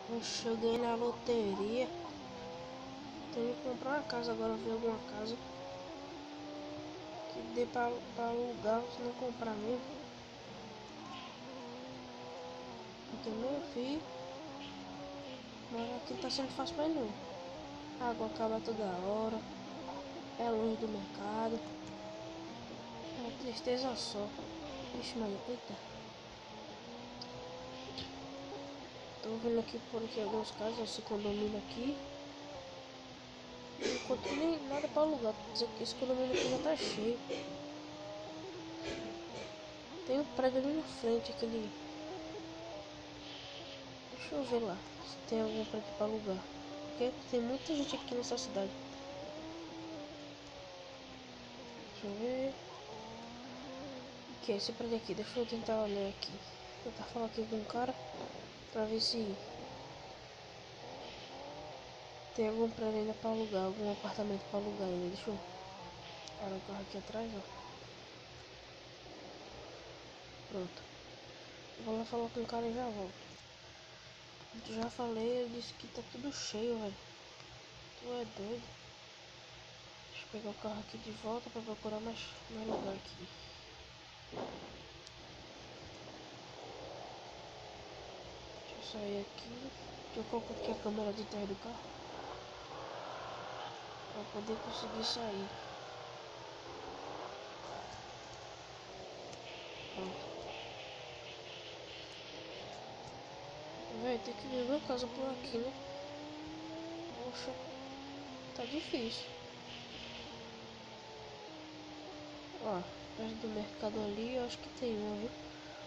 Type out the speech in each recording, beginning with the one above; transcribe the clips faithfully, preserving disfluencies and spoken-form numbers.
Poxa, eu ganhei na loteria. Tenho que comprar uma casa agora, ver alguma casa que dê pra, pra alugar, se não comprar mesmo. Porque meu filho, morar aqui não tá sendo fácil mais não. A água acaba toda hora, é longe do mercado. É tristeza só. Ixi, Maria, eita. Tô vendo aqui por aqui algumas casas, esse condomínio aqui. Não encontrei nem nada pra alugar. Esse condomínio aqui já tá cheio. Tem um prédio ali na frente, aquele. Deixa eu ver lá se tem algum prédio pra alugar. Porque tem muita gente aqui nessa cidade. Deixa eu ver. O que é esse prédio aqui? Deixa eu tentar olhar aqui. Tentar falar aqui com o cara pra ver se tem algum prédio ainda pra alugar, algum apartamento pra alugar ainda. Deixa eu parar o carro aqui atrás, ó. Pronto. Vou lá falar com o cara e já volto. Já falei, eu disse que tá tudo cheio, velho. Tu é doido. Deixa eu pegar o carro aqui de volta pra procurar mais, mais lugar aqui. Deixa eu sair aqui. Deixa eu colocar aqui a câmera de trás do carro pra poder conseguir sair. Pronto. Véi, tem que ver uma casa por aqui, né? Poxa, tá difícil. Ó, perto do mercado ali, eu acho que tem uma, viu?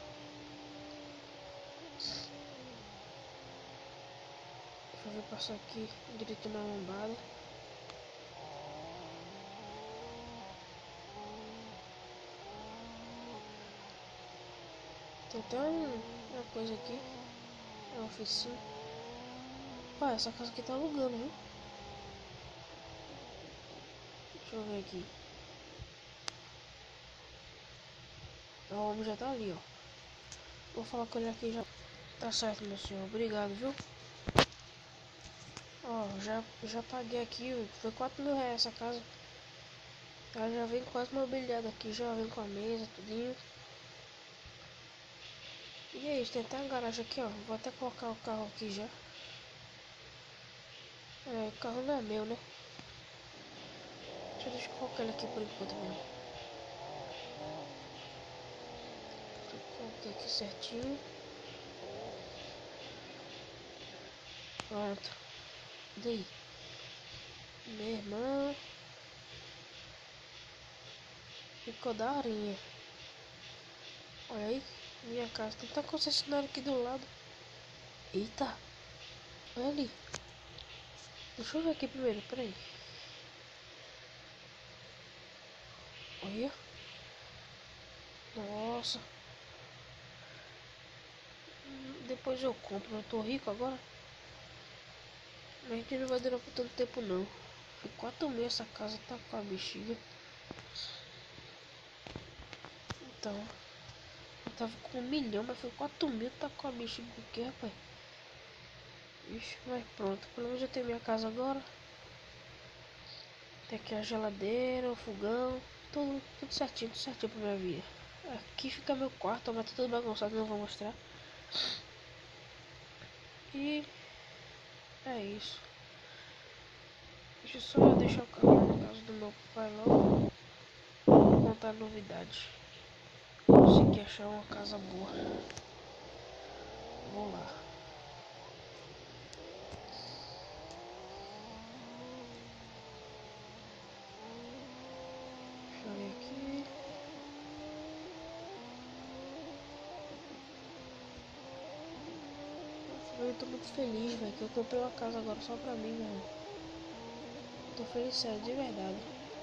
Deixa eu ver passar aqui direito na lombada. Tem até um, uma coisa aqui. É uma oficina. Ó, essa casa aqui tá alugando, viu? Deixa eu ver aqui. O homem já tá ali, ó. Vou falar com ele aqui já. Tá certo, meu senhor. Obrigado, viu? Ó, já, já paguei aqui. Foi quatro mil reais essa casa. Ela já vem quase mobiliada aqui. Já vem com a mesa, tudinho. E é isso, tem até uma garagem aqui, ó. Vou até colocar o carro aqui já. É, o carro não é meu, né? Deixa, deixa eu colocar ele aqui por enquanto mesmo. Coloquei aqui certinho. Pronto. E daí? Meu irmão. Ficou daorinha. Olha aí. Minha casa. Tem até concessionária aqui do lado. Eita. Olha ali. Deixa eu ver aqui primeiro. Peraí. Olha. Nossa. Depois eu compro. Eu tô rico agora. Mas a gente não vai durar por tanto tempo não. Foi quatro mil essa casa. Tá com a bexiga. Então. Eu tava com um milhão. Mas foi quatro mil. Tá com a bexiga aqui, rapaz. Ixi, mas pronto. Pelo menos eu tenho minha casa agora. Tem aqui a geladeira, o fogão. Tudo, tudo certinho, tudo certinho pra minha vida. Aqui fica meu quarto, mas tá tudo bagunçado, não vou mostrar. E é isso. Deixa eu só deixar o carro na casa do meu pai logo. Vou contar novidades. Consegui achar uma casa boa. Vou lá. Deixa eu ver aqui. Eu tô muito feliz, velho, que eu comprei uma casa agora só pra mim, velho. Tô feliz, sério, de verdade.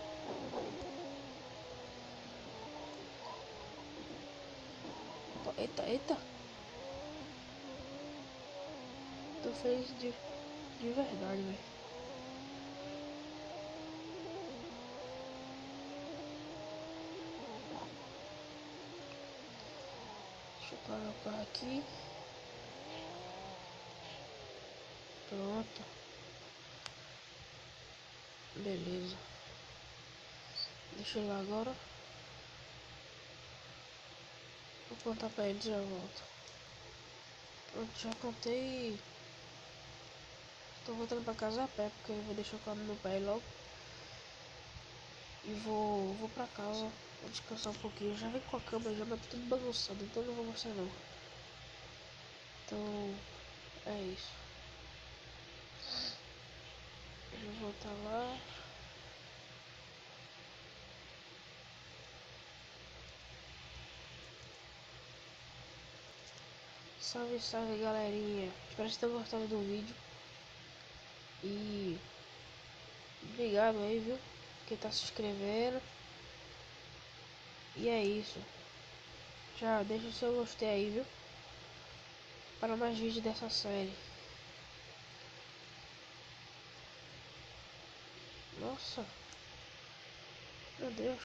Opa, eita, eita. Tô feliz de, de verdade, velho. Deixa eu parar o carro aqui. Pronto. Beleza. Deixa eu ir lá agora. Vou contar pra eles e já volto. Pronto, já contei. Tô voltando pra casa a pé, porque eu vou deixar o carro no meu pai logo. E vou, vou pra casa. Vou descansar um pouquinho. Já vem com a cama já, mas tá tudo bagunçado, então não vou mostrar não. Então, é isso. Eu vou voltar lá. Salve, salve galerinha. Espero que tenham gostado do vídeo. E obrigado aí, viu? Quem tá se inscrevendo. E é isso. Já deixa o seu gostei aí, viu? Para mais vídeos dessa série. Nossa. Meu Deus.